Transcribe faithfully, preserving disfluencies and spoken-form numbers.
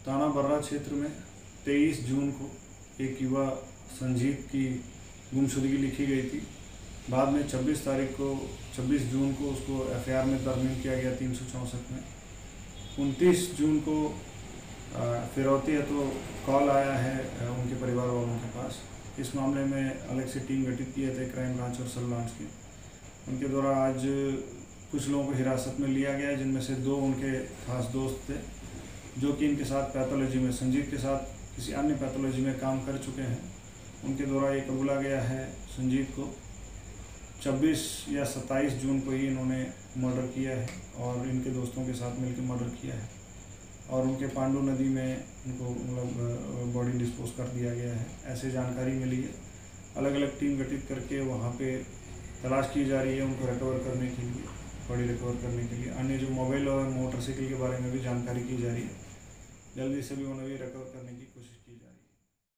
ताना बर्रा क्षेत्र में तेईस जून को एक युवा संजीत की गुमशुदगी लिखी गई थी। बाद में छब्बीस तारीख को छब्बीस जून को उसको एफ आई आर में तरमीम किया गया तीन सौ चौंसठ में। उनतीस जून को फिरौती है तो कॉल आया है उनके परिवार वालों के पास। इस मामले में अलग से टीम गठित किए थे क्राइम ब्रांच और सल ब्रांच के। उनके द्वारा आज कुछ लोगों को हिरासत में लिया गया है, जिनमें से दो उनके खास दोस्त थे जो कि इनके साथ पैथोलॉजी में संजीत के साथ किसी अन्य पैथोलॉजी में काम कर चुके हैं। उनके द्वारा ये कबूला गया है संजीत को छब्बीस या सत्ताईस जून को ही इन्होंने मर्डर किया है और इनके दोस्तों के साथ मिलकर मर्डर किया है और उनके पांडू नदी में उनको मतलब बॉडी डिस्पोज कर दिया गया है, ऐसे जानकारी मिली है। अलग अलग टीम गठित करके वहाँ पे तलाश की जा रही है उनको रिकवर करने के लिए, बॉडी रिकवर करने के लिए। अन्य जो मोबाइल और मोटरसाइकिल के बारे में भी जानकारी की जा रही है, जल्दी से भी उन्हें भी रिकवर करने की कोशिश